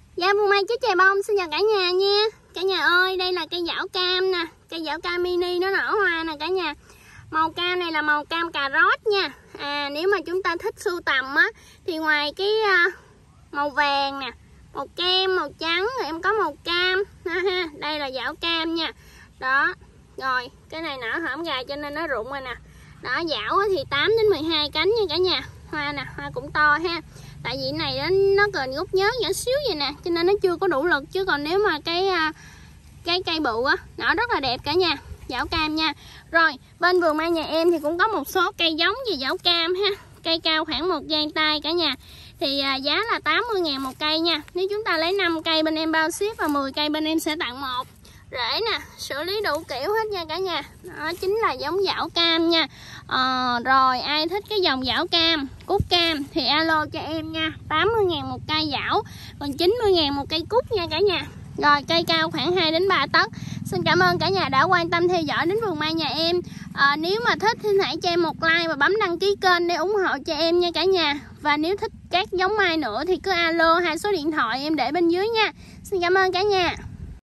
Dạ Buôn Mai Chích Chài Bông xin chào cả nhà nha. Cả nhà ơi, đây là cây giảo cam nè. Cây giảo cam mini nó nở hoa nè cả nhà. Màu cam này là màu cam cà rốt nha. Nếu mà chúng ta thích sưu tầm á thì ngoài cái màu vàng nè, màu kem, màu trắng rồi em có màu cam ha. Đây là giảo cam nha. Đó. Rồi, cái này nở hõm gà cho nên nó rụng rồi nè. Đó, giảo thì 8 đến 12 cánh nha cả nhà. Hoa nè, hoa cũng to ha. Tại vì này nó còn gốc nhớ nhỏ xíu vậy nè, cho nên nó chưa có đủ lực. Chứ còn nếu mà cái cây bự á, nó rất là đẹp cả nhà. Giảo cam nha. Rồi, bên vườn mai nhà em thì cũng có một số cây giống về giảo cam ha. Cây cao khoảng 1 gang tay cả nhà. Thì giá là 80.000 một cây nha. Nếu chúng ta lấy 5 cây bên em bao ship và 10 cây bên em sẽ tặng một. Rễ nè, xử lý đủ kiểu hết nha cả nhà. Đó chính là giống giảo cam nha. Rồi ai thích cái dòng giảo cam, cúc cam thì alo cho em nha. 80.000 một cây giảo, còn 90.000 một cây cúc nha cả nhà. Rồi cây cao khoảng 2 đến 3 tấc. Xin cảm ơn cả nhà đã quan tâm theo dõi đến vườn mai nhà em. Nếu mà thích thì hãy cho em một like và bấm đăng ký kênh để ủng hộ cho em nha cả nhà. Và nếu thích các giống mai nữa thì cứ alo 2 số điện thoại em để bên dưới nha. Xin cảm ơn cả nhà.